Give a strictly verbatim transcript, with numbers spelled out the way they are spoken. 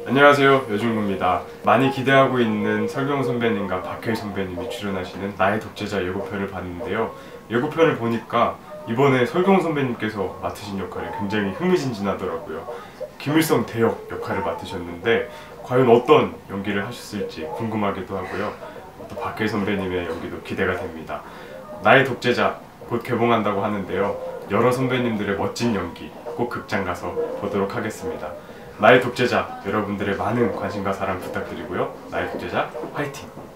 안녕하세요, 여중무입니다. 많이 기대하고 있는 설경 선배님과 박해일 선배님이 출연하시는 나의 독재자 예고편을 봤는데요. 예고편을 보니까 이번에 설경 선배님께서 맡으신 역할이 굉장히 흥미진진하더라고요. 김일성 대역 역할을 맡으셨는데 과연 어떤 연기를 하셨을지 궁금하기도 하고요. 또 박해일 선배님의 연기도 기대가 됩니다. 나의 독재자 곧 개봉한다고 하는데요. 여러 선배님들의 멋진 연기 꼭 극장 가서 보도록 하겠습니다. 나의 독재자 여러분들의 많은 관심과 사랑 부탁드리고요. 나의 독재자 화이팅!